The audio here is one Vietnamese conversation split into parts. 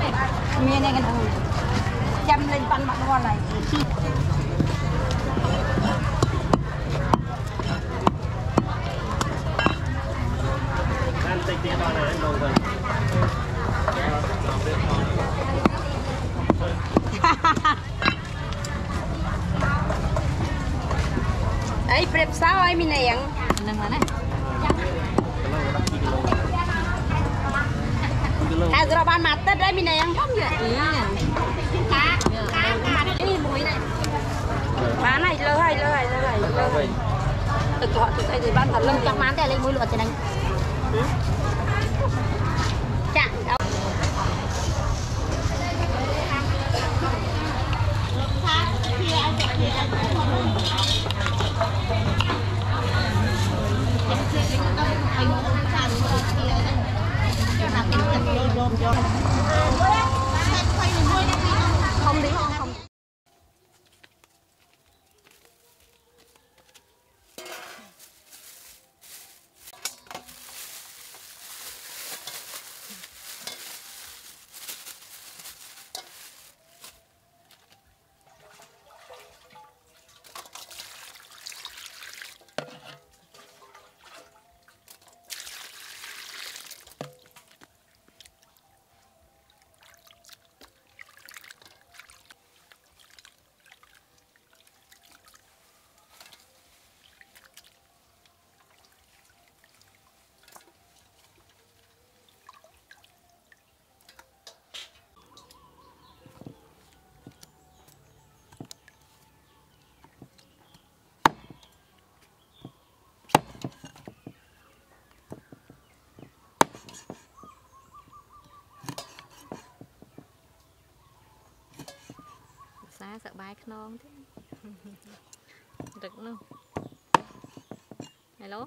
miền này cái nào chăm lên pan mặt ngon này ăn tây tía đó này anh đâu rồi ấy prep sao ai mình này ăn nâng là này hai giờ ban mặt tết đấy mình này ăn không vậy cá cái muối này bán này lơ hay từ họ từ đây thì bán thật lơ chẳng bán cái lấy muối luộc cho đánh chạm đâu không đi không xa sợ bài non thế rực luôn hello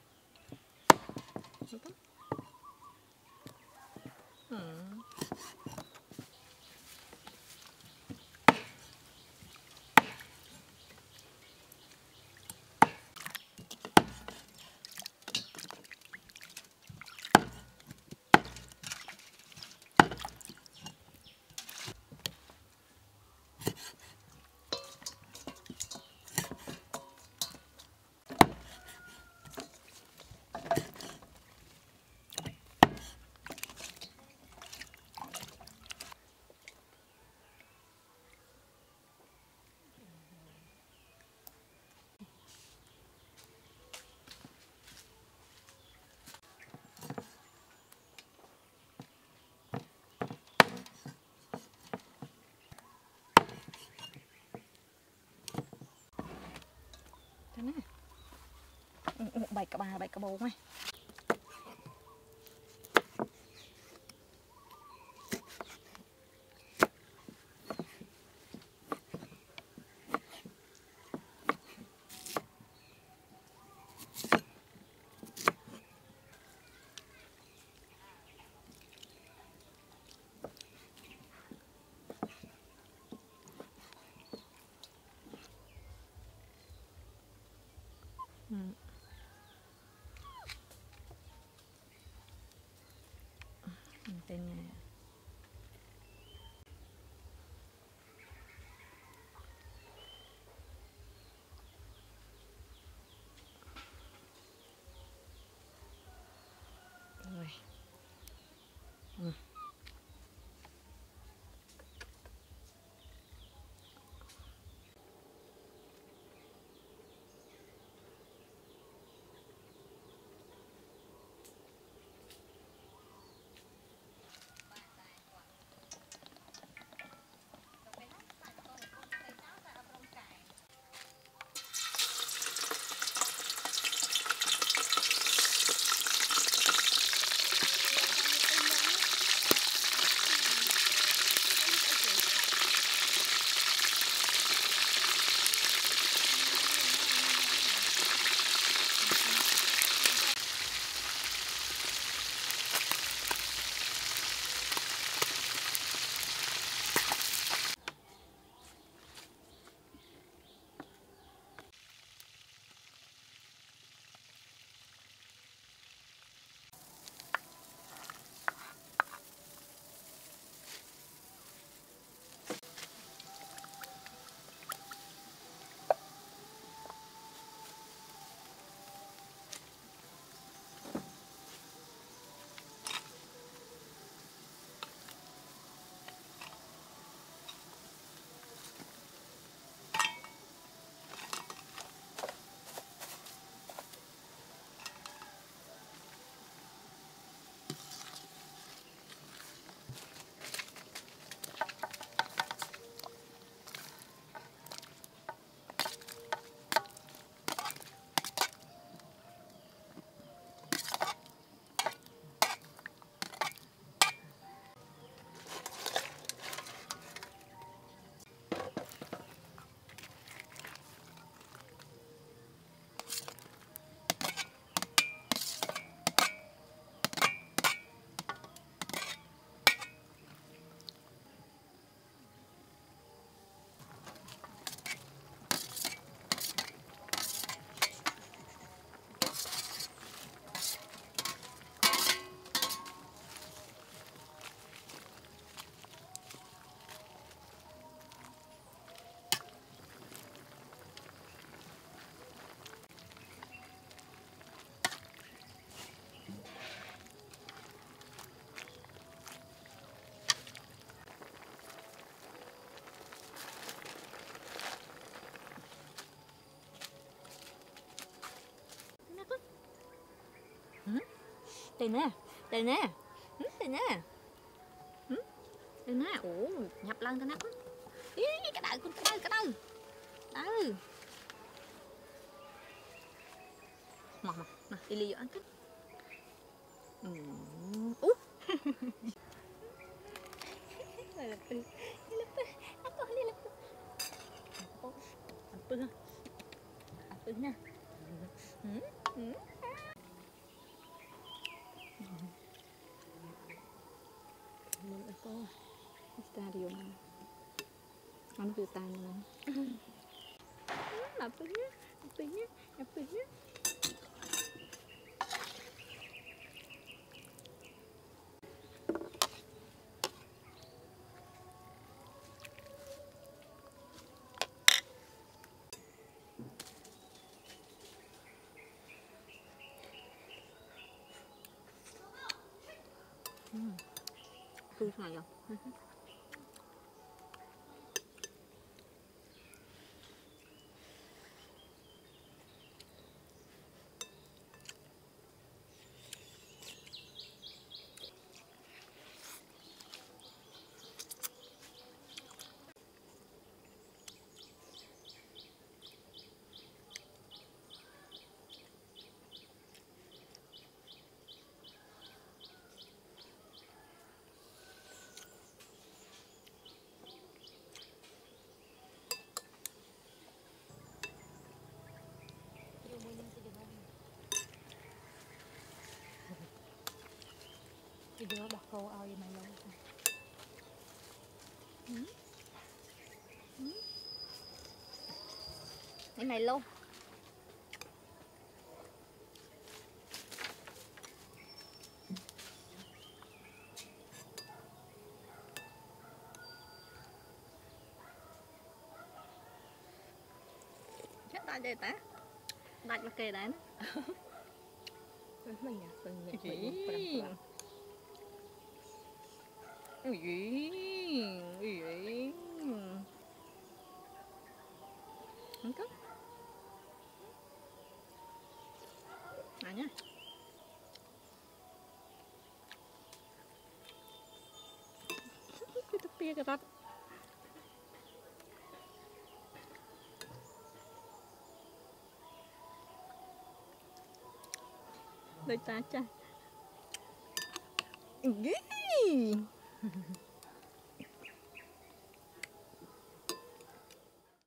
bảy cả bầu này tên này rồi Đây nè, đây nè, đây nè, đây nè. Ủa, nhập lần cái nắp. Ý, cái đầu, cái đầu. Đâu. Mà, nè, đi li ăn cái. Úp. Apa nha. Mình ở cô stadium ăn từ tan này. Apa nhá. Tươi này rồi. Cái đứa bạc cô ao gì mày lâu. Cái này luôn. Chết tay đây ta. Đặt vào kề đấy. Mình à, mình. Ui. Không có. Này nhá. Cái pia cái tắt. Đôi ta cha.